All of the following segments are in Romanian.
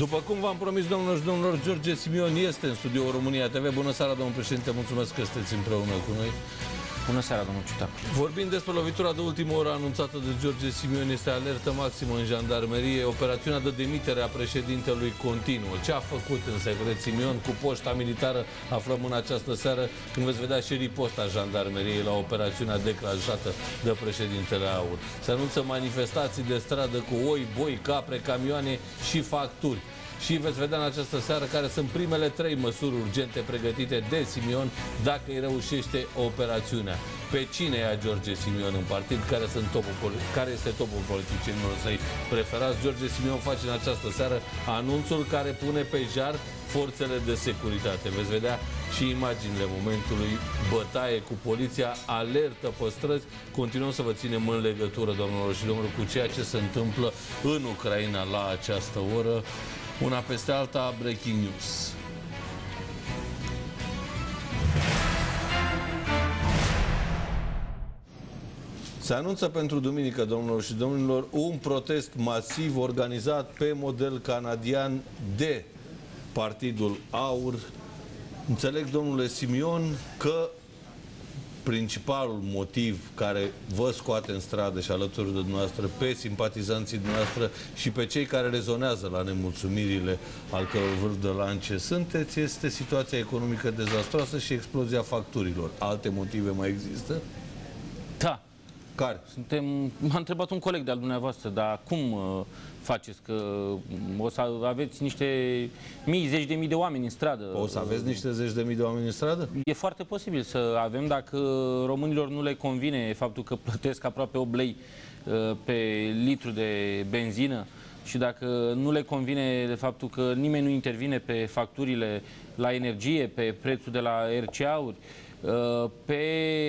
După cum v-am promis, domnilor și domnilor, George Simion este în studioul România TV. Bună seara, domnul președinte, mulțumesc că sunteți împreună cu noi. Bună seara, domnul Ciutacu. Vorbind despre lovitura de ultimă oră anunțată de George Simion, este alertă maximă în jandarmerie. Operațiunea de demitere a președintelui continuă. Ce a făcut în secret Simion cu poșta militară? Aflăm în această seară, când veți vedea și riposta jandarmeriei la operațiunea declanșată de președintele AUR. Se anunță manifestații de stradă cu oi, boi, capre, camioane și facturi. Și veți vedea în această seară care sunt primele 3 măsuri urgente pregătite de Simion dacă îi reușește operațiunea. Pe cine ia George Simion în partid? Care este topul politicienilor săi preferați? George Simion face în această seară anunțul care pune pe jar forțele de securitate. Veți vedea și imaginile momentului, bătaie cu poliția, alertă pe străzi. Continuăm să vă ținem în legătură, domnilor și domnilor, cu ceea ce se întâmplă în Ucraina la această oră. Una peste alta, breaking news. Se anunță pentru duminică, domnilor și domnilor, un protest masiv organizat pe model canadian de Partidul AUR. Înțeleg, domnule Simion, că principalul motiv care vă scoate în stradă și alături de dumneavoastră pe simpatizanții dumneavoastră și pe cei care rezonează la nemulțumirile al căror vârf de lance sunteți, este situația economică dezastroasă și explozia facturilor. Alte motive mai există? Da. Care? M-a întrebat un coleg de-al dumneavoastră, dar cum faceți? Că o să aveți niște mii, zeci de mii de oameni în stradă. O să aveți niște zeci de mii de oameni în stradă? E foarte posibil să avem, dacă românilor nu le convine faptul că plătesc aproape 8 lei pe litru de benzină și dacă nu le convine de faptul că nimeni nu intervine pe facturile la energie, pe prețul de la RCA-uri, pe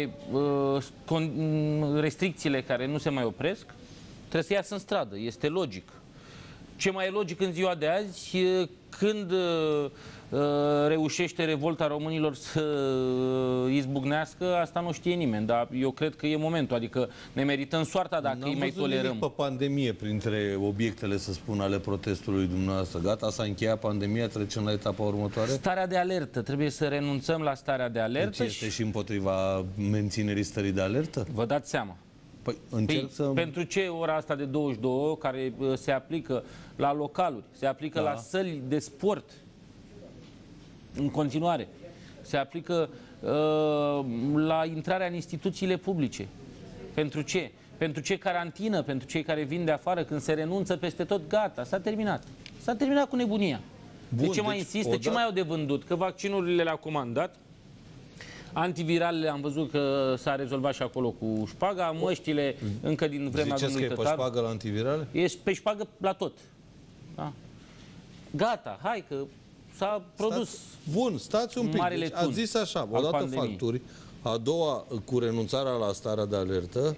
restricțiile care nu se mai opresc, trebuie să iasă în stradă. Este logic. Ce mai e logic în ziua de azi, când reușește revolta românilor să izbucnească, asta nu știe nimeni, dar eu cred că e momentul, adică ne merităm soarta dacă îi mai tolerăm. Nimic pe pandemie printre obiectele, să spun, ale protestului dumneavoastră. Gata, s-a încheiat pandemia, trecem la etapa următoare? Starea de alertă. Trebuie să renunțăm la starea de alertă. Deci este și împotriva menținerii stării de alertă? Vă dați seama. Păi, pentru ce ora asta de 22, care se aplică la localuri, se aplică la săli de sport, în continuare, se aplică la intrarea în instituțiile publice. Pentru ce? Pentru ce carantină? Pentru cei care vin de afară, când se renunță peste tot, gata, s-a terminat. S-a terminat cu nebunia. Bun, de ce mai insistă? Ce mai au de vândut? Că vaccinurile le-au comandat. Antiviralele am văzut că s-a rezolvat și acolo cu șpaga, măștile încă din vremea domnului Tătar. Ziceți că e pe șpagă la antivirale? E pe șpagă la tot. Da? Gata, hai că s-a produs. Bun, stați un pic. Deci, ați zis așa, odată facturi, a doua cu renunțarea la starea de alertă.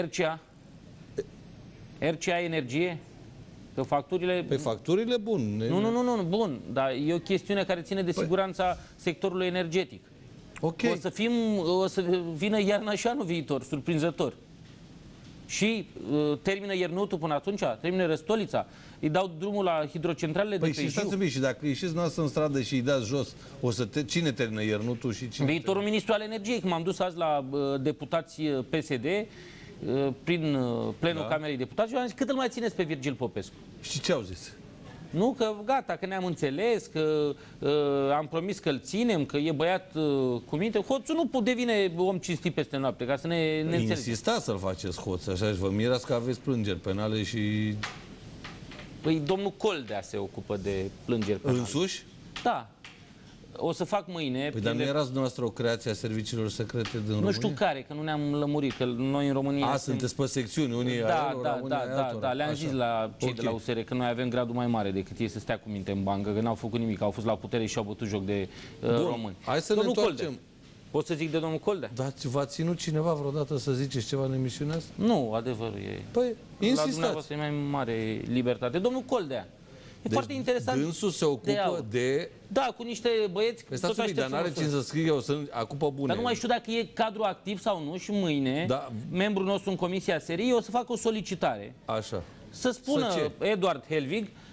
RCA energie. Că facturile... Pe facturile, bun. Nu, bun. Dar e o chestiune care ține de siguranța sectorului energetic. Okay. O să vină iarna și anul viitor, surprinzător. Și termină Iernutul până atunci, termină Răstolița, îi dau drumul la hidrocentralele de pe și stați un pic, și dacă ieșiți noastră în stradă și îi dați jos, cine termină Iernutul și cine? Viitorul ministru al energiei, că m-am dus azi la deputați PSD, prin plenul Camerei Deputaților, și am zis, cât îl mai țineți pe Virgil Popescu? Și ce au zis? Nu, că gata, că ne-am înțeles, că am promis că îl ținem, că e băiat cu minte. Hoțul nu devine om cinstit peste noapte, ca să ne înțelegem. Insistați să-l faceți hoț, așa, și vă mirați că aveți plângeri penale și... Păi domnul Coldea se ocupă de plângeri penale. Însuși? Da. O să fac mâine... Păi dar nu erați dumneavoastră o creație a serviciilor secrete din România? Nu știu care, că nu ne-am lămurit, că noi în România... Sunteți pe secțiuni, unii Da, le-am zis la cei de la USR că noi avem gradul mai mare decât ei să stea cu minte în bancă, că n-au făcut nimic, au fost la putere și au bătut joc de români. Hai să ne întoarcem. Pot să zic de domnul Coldea? Dar v-a ținut cineva vreodată să ziceți ceva în emisiunea asta? Nu, adevărul e... Păi, insistați. La dumneavoastră e mai mare libertate. Domnul Coldea. E foarte interesant. Dânsul se ocupă de... Da, cu niște băieți... Păi stați un pic, dar n-are cine să scrie, acupă bune. Dar nu mai știu dacă e cadru activ sau nu și mâine, membrul nostru în Comisia Serii, o să facă o solicitare. Așa. Să spună Eduard Helvig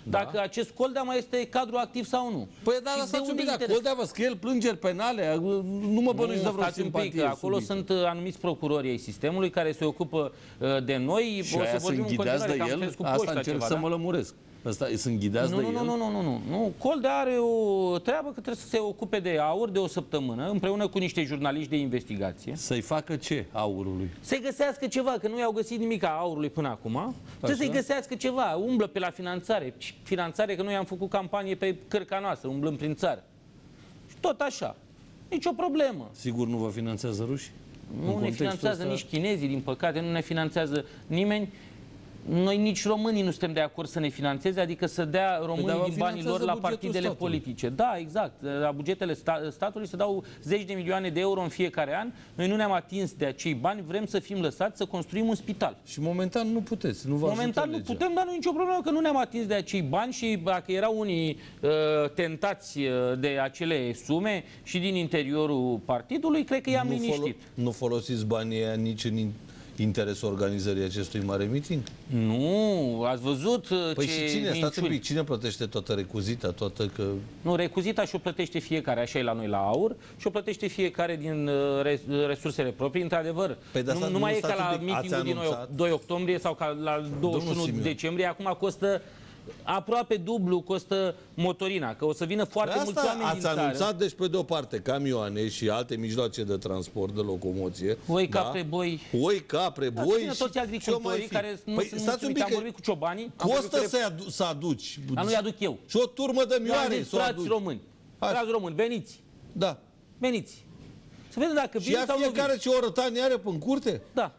dacă acest Coldea mai este cadru activ sau nu. Păi da, lăsați un pic, dar Coldea vă scrie el plângeri penale, nu mă bănuiți de vreo simpatie. Acolo sunt anumiți procurori ai sistemului care se ocupă de noi. Și aia sunt ghidați de el? Asta încerc să mă lămuresc. Sunt ghidați de el? Nu. Coldea are o treabă că trebuie să se ocupe de aur de o săptămână, împreună cu niște jurnaliști de investigație. Să-i facă ce aurului? Să-i găsească ceva, că nu i-au găsit nimic a aurului până acum. Trebuie să-i găsească ceva, umblă pe la finanțare. Finanțare, că noi am făcut campanie pe cărca noastră, umblăm prin țară. Și tot așa. Nicio problemă. Sigur nu vă finanțează rușii? Nu ne finanțează nici chinezii, din păcate, nu ne finanțează nimeni. Noi nici românii nu suntem de acord să ne finanțeze, adică să dea românii din banii lor la partidele politice. Da, exact. La bugetele statului se dau 10 de milioane de euro în fiecare an. Noi nu ne-am atins de acei bani, vrem să fim lăsați să construim un spital. Și momentan nu puteți, nu vă momentan nu putem, dar nu e nicio problemă că nu ne-am atins de acei bani și dacă erau unii tentați de acele sume și din interiorul partidului, cred că i-am liniștit. Nu folosiți banii aia nici în interesul organizării acestui mare meeting? Nu, ați văzut păi ce și cine, stați un pic, cine plătește toată recuzita, Nu, recuzita și-o plătește fiecare, așa e la noi la AUR, și-o plătește fiecare din resursele proprii, într-adevăr. Păi nu mai e ca la meetingul din 2 octombrie sau ca la 21 decembrie, acum costă aproape dublu costă motorina, că o să vină foarte mulți oameni din țară. Ați anunțat, deci, pe de-o parte, camioane și alte mijloace de transport, de locomoție. Oi, capre, boi. Oi, capre, boi. Să vină toți agricultorii care nu sunt mulțumiți. Am vorbit cu ciobanii. Costă să aduci. Dar nu-i aduc eu. Și o turmă de mioare să o aduci. Frați români, veniți. Da. Veniți. Să vedem dacă vin sau nu vin. Fiecare ce o rătanie are pe-n curte? Da.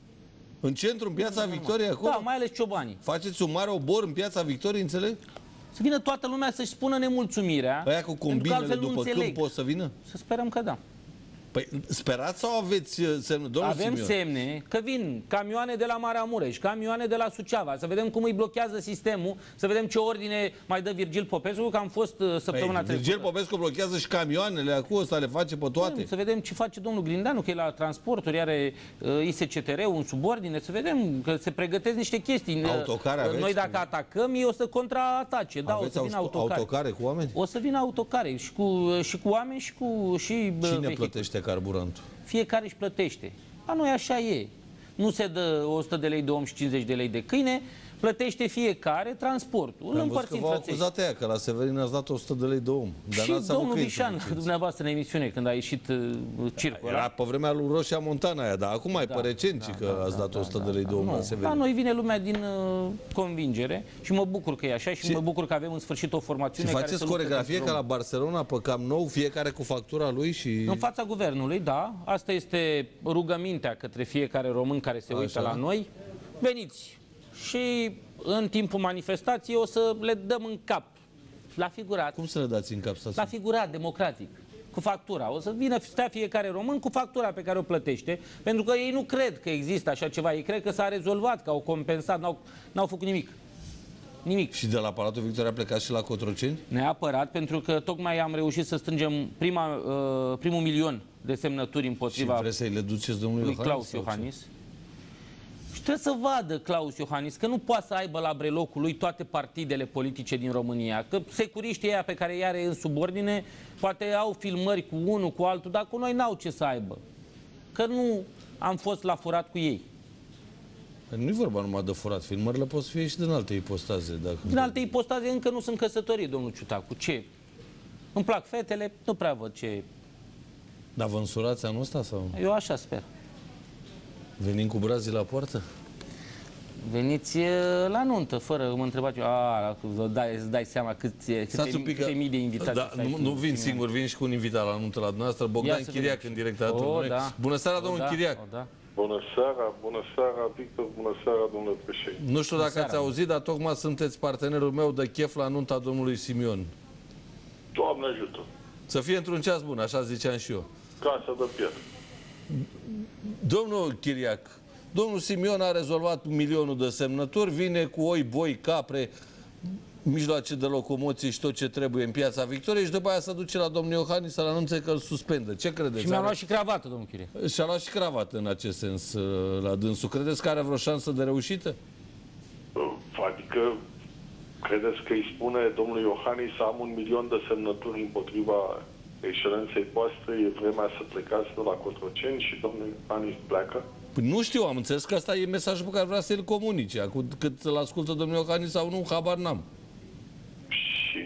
În centru, în Piața Victoriei, acolo? Da, mai ales ciobanii. Faceți un mare obor în Piața Victoriei, înțeleg? Să vină toată lumea să-și spună nemulțumirea. Aia cu combinele după câmp pot să vină? Să sperăm că da. Păi sperați sau aveți semne? Domnul Avem Simion, semne că vin camioane de la Maramureș, camioane de la Suceava, să vedem cum îi blochează sistemul, să vedem ce ordine mai dă Virgil Popescu, că am fost săptămâna trecută. Virgil Popescu blochează și camioanele, acum ăsta le face pe toate. Să vedem ce face domnul Grindeanu, că e la transporturi, are ISCTR-ul în subordine, să vedem că se pregătesc niște chestii. Autocare aveți? Noi dacă atacăm, ei o să contraatace. Da, aveți o să vină autocare. Autocare cu oameni? O să vină autocare și cu oameni și cu Cine plătește carburantul? Fiecare își plătește. La noi așa e. Nu se dă 100 de lei de om și 50 de lei de câine, plătește fiecare transportul. Îl împărțim v-au acuzat aia, că la Severin ați dat 100 de lei de om. Dar și domnul Vișan, dumneavoastră în emisiune, când a ieșit circul ăla. Era pe vremea lui Roșia Montana aia, dar acum e pe recent că ați dat 100 de lei de om la Severin. La noi vine lumea din convingere și mă bucur că e așa și mă bucur că avem în sfârșit o formațiune care să faceți coregrafie ca la Barcelona, pe Camp Nou, fiecare cu factura lui și... În fața guvernului, da. Asta este rugămintea către fiecare român care se uită la noi. Veniți! Și în timpul manifestației o să le dăm în cap, la figurat. Cum să le dați în cap? La figurat, democratic, cu factura. O să vină stea fiecare român cu factura pe care o plătește, pentru că ei nu cred că există așa ceva. Ei cred că s-a rezolvat, că au compensat, n-au făcut nimic. Nimic. Și de la Palatul Victoria a plecat și la Cotroceni? Neapărat, pentru că tocmai am reușit să strângem primul milion de semnături împotriva și vreți să-i le duceți domnului Claus Iohannis. Și trebuie să vadă Claus Iohannis că nu poate să aibă la brelocul lui toate partidele politice din România. Că securiștii ăia pe care i are în subordine poate au filmări cu unul, cu altul, dar cu noi n-au ce să aibă. Că nu am fost la furat cu ei. Nu-i vorba numai de furat. Filmările pot să fie și din alte ipostaze. Din alte ipostaze încă nu sunt căsătorii, domnul Ciutacu. Ce? Îmi plac fetele, nu prea văd ce... Dar vă însurați anul ăsta sau? Eu așa sper. Venim cu brazii la poartă? Veniți la nuntă, fără mă întrebați, îți dai seama câte mii de invitați. Da, nu vin singur, vin și cu un invitat la nuntă la dumneavoastră, Bogdan Chiriac, în direct alături. Bună seara, domnul Chiriac! Bună seara, Victor, bună seara, domnule președinte. Nu știu dacă ați auzit, dar tocmai sunteți partenerul meu de chef la nunta domnului Simion. Doamne ajută! Să fie într-un ceas bun, așa ziceam și eu. Casa de piatră. Domnul Chiriac, domnul Simion a rezolvat milionul de semnături, vine cu oi, boi, capre, mijloace de locomoție și tot ce trebuie în Piața Victoriei și după aia se duce la domnul Iohannis să-l anunțe că îl suspendă. Ce credeți? Și mi-a luat și cravată, domnul Chiriac. Și-a luat și cravată în acest sens la dânsul. Credeți că are vreo șansă de reușită? Adică Credeți că îi spune domnului Iohannis să am 1 milion de semnături împotriva excelenței voastre, e vremea să plecați de la Cotroceni și domnul Iohannis pleacă? Păi nu știu, am înțeles că asta e mesajul pe care vrea să-l comunice. Acum, cât îl ascultă domnul Iohannis sau nu, habar n-am. Și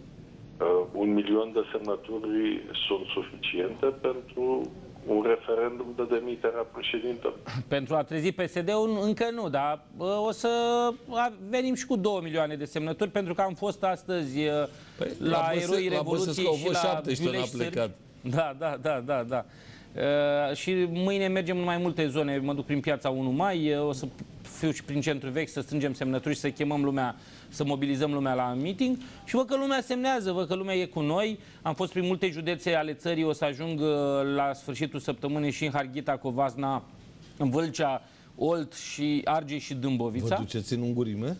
1 milion de semnături sunt suficiente pentru un referendum de demitere a președintelui? Pentru a trezi PSD-ul încă nu, dar o să venim și cu 2 milioane de semnături, pentru că am fost astăzi la Eroii Revoluției și la Giulești Sârbi. Da. Și mâine mergem în mai multe zone, mă duc prin piața 1 Mai, o să fiu și prin centru vechi să strângem semnături și să chemăm lumea, să mobilizăm lumea la meeting și văd că lumea semnează, văd că lumea e cu noi. Am fost prin multe județe ale țării, o să ajung la sfârșitul săptămânii și în Harghita, Covasna, în Vâlcea, Olt și Argeș și Dâmbovița. Vă duceți în Ungurime?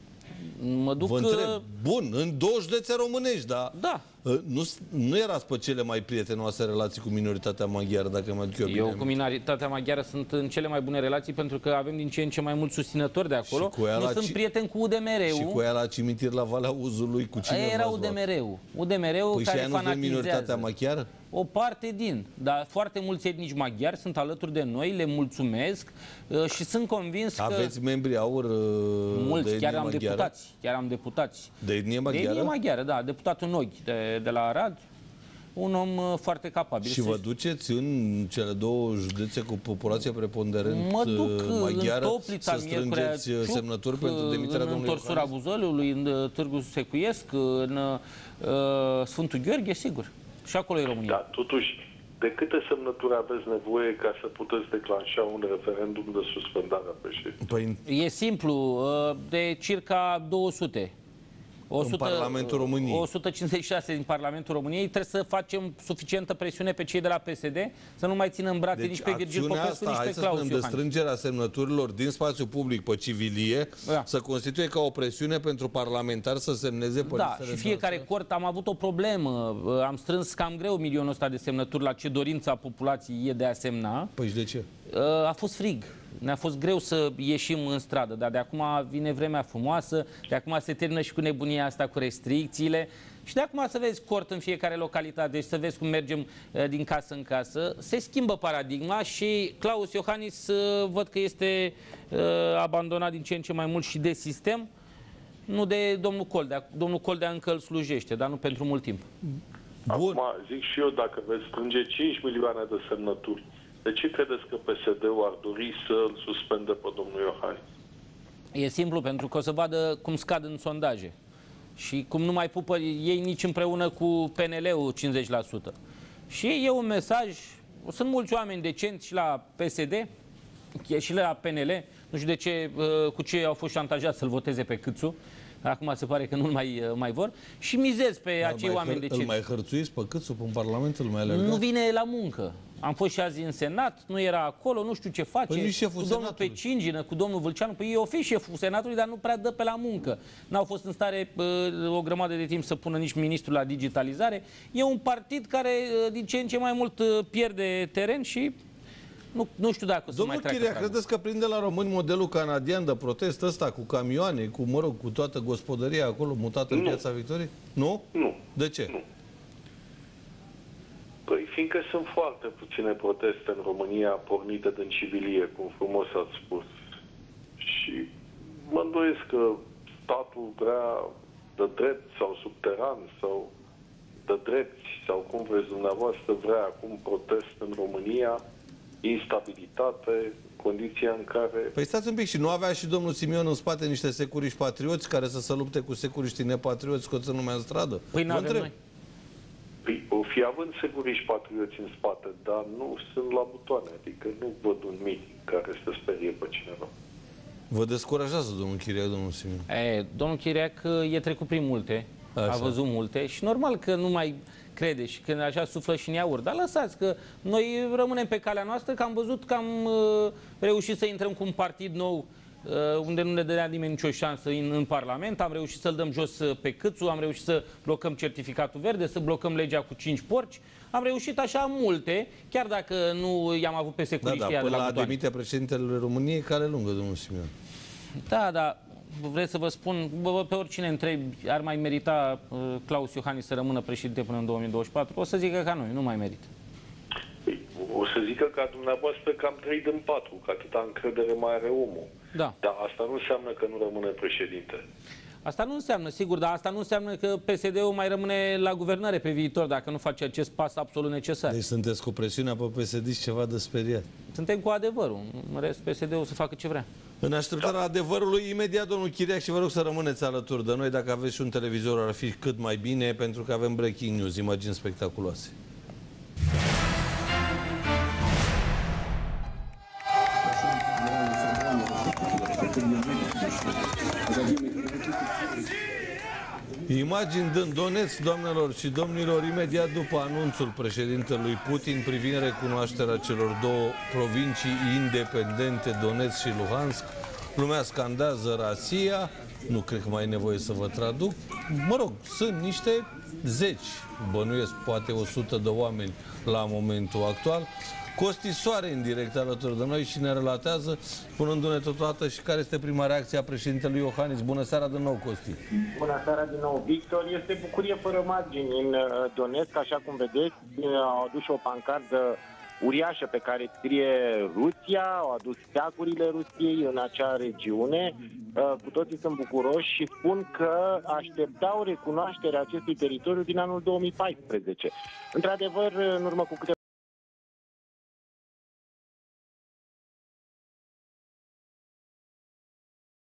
Mă duc... Vă întreb. Bun, în 2 județe românești, dar da. Nu erați pe cele mai prietenoase relații cu minoritatea maghiară, dacă mă duc eu bine. Eu cu minoritatea maghiară sunt în cele mai bune relații, pentru că avem din ce în ce mai mulți susținători de acolo. Nu sunt prieten cu UDMR-ul. Și cu ea la cimitir la Valea Uzului, cu cine era UDMR-ul. UDMR-ul păi care și aia nu minoritatea maghiară? O parte din, dar foarte mulți etnici maghiari sunt alături de noi, le mulțumesc și sunt convins că... Aveți membri aur mulți, de chiar am deputați. De etnie maghiară? De etnie maghiară, da, deputatul Noghi de la Arad, un om foarte capabil. Și vă duceți în cele 2 județe cu populație preponderent maghiară Toplița, să strângeți semnături pentru demiterea domnului Iohannis? În Întorsura Buzăliului, în Târgu Secuiesc, în Sfântul Gheorghe, sigur. Și acolo e România. Da, totuși, de câte semnături aveți nevoie ca să puteți declanșa un referendum de suspendare a președintelui? E simplu, de circa 200. În Parlamentul României. 156 din Parlamentul României. Trebuie să facem suficientă presiune pe cei de la PSD să nu mai țină în brațe nici pe Virgil Popescu, nici pe Claus Iohannis. De strângerea semnăturilor din spațiu public pe civilie, să constituie ca o presiune pentru parlamentari să semneze pe listele. Și fiecare cort am avut o problemă. Am strâns cam greu milionul ăsta de semnături la ce dorința populației e de a semna. Păi și de ce? A fost frig. Ne-a fost greu să ieșim în stradă, dar de acum vine vremea frumoasă, de acum se termină și cu nebunia asta, cu restricțiile și de acum să vezi cort în fiecare localitate și să vezi cum mergem din casă în casă. Se schimbă paradigma și Claus Iohannis văd că este abandonat din ce în ce mai mult și de sistem, nu de domnul Coldea. Domnul Coldea încă îl slujește, dar nu pentru mult timp. Acum zic și eu, dacă veți strânge 5 milioane de semnături, de ce credeți că PSD-ul ar dori să-l suspende pe domnul Iohannis? E simplu, pentru că o să vadă cum scad în sondaje și cum nu mai pupă ei nici împreună cu PNL-ul 50%. Și e un mesaj, sunt mulți oameni decenți și la PSD, și la PNL, nu știu de ce, cu ce au fost șantajați să-l voteze pe Câțu. Acum se pare că nu mai vor. Și mizez pe acei oameni decenți. Îl mai hărțuiți pe Câțu în Parlament? Îl mai alergați? Nu vine la muncă. Am fost și azi în Senat, nu era acolo, nu știu ce face. Păi cu domnul Pecingină, cu domnul Vâlceanu. Păi eu fi șeful Senatului, dar nu prea dă pe la muncă. N-au fost în stare o grămadă de timp să pună nici ministrul la digitalizare. E un partid care din ce în ce mai mult pierde teren și nu știu dacă o să mai treacă. Domnul Chiria, credeți că prinde la români modelul canadian de protest ăsta cu camioane, cu toată gospodăria acolo mutată în Piața Victoriei? Nu? Nu. De ce? Nu. Păi fiindcă sunt foarte puține proteste în România pornite din civilie, cum frumos ați spus. Și mă îndoiesc că statul vrea de drept sau subteran sau de drepți sau cum vreți dumneavoastră vrea acum protest în România, instabilitate, condiția în care... Păi stați un pic, și nu avea și domnul Simion în spate niște securiști patrioți care să se lupte cu securiștii nepatrioți scoțând lumea în stradă? Păi n-avem noi. Păi, o fi având securiști patrioți în spate, dar nu sunt la butoane, adică nu văd un meeting care să sperie pe cineva. Vă descurajează domnul Chiriac, domnul Simion? Domnul Chiriac e trecut prin multe, a văzut multe și normal că nu mai crede și când așa suflă și în iaurt. Dar lăsați că noi rămânem pe calea noastră, că am văzut că am reușit să intrăm cu un partid nou unde nu ne dădea nimeni nicio șansă în Parlament, am reușit să-l dăm jos pe Câțu, am reușit să blocăm certificatul verde, să blocăm legea cu 5 porci, am reușit așa multe, chiar dacă nu i-am avut pe securiștii de la butoane. Până la demite președintele României, care lungă, domnul Simion. Da, dar vreți să vă spun, pe oricine întrebi, ar mai merita Claus Iohannis să rămână președinte până în 2024? O să zică ca noi, nu mai merită. O să zică ca dumneavoastră că am trăit în 4, că atâta încredere mai are omul. Da. Dar asta nu înseamnă că nu rămâne președinte. Asta nu înseamnă, sigur, dar asta nu înseamnă că PSD-ul mai rămâne la guvernare pe viitor dacă nu face acest pas absolut necesar. Deci sunteți cu presiunea pe PSD și ceva de speriat. Suntem cu adevărul. În rest, PSD-ul să facă ce vrea. În așteptarea adevărului, imediat, domnul Chiriac, și vă rog să rămâneți alături de noi. Dacă aveți și un televizor, ar fi cât mai bine, pentru că avem breaking news, imagini spectaculoase. Imagini din Donetsk, doamnelor și domnilor, imediat după anunțul președintelui Putin privind recunoașterea celor două provincii independente, Donetsk și Luhansk. Lumea scandează Rasia, nu cred că mai e nevoie să vă traduc. Mă rog, sunt niște zeci, bănuiesc, poate 100 de oameni la momentul actual. Costi Soare în direct alături de noi și ne relatează, spunându-ne totodată și care este prima reacție a președintelui Iohannis. Bună seara din nou, Costi! Bună seara din nou, Victor! Este bucurie fără margini în Donetsk, așa cum vedeți. Au adus o pancardă uriașă pe care scrie Rusia, au adus steagurile Rusiei în acea regiune. Cu toții sunt bucuroși și spun că așteptau recunoașterea acestui teritoriu din anul 2014. Într-adevăr, în urmă cu câteva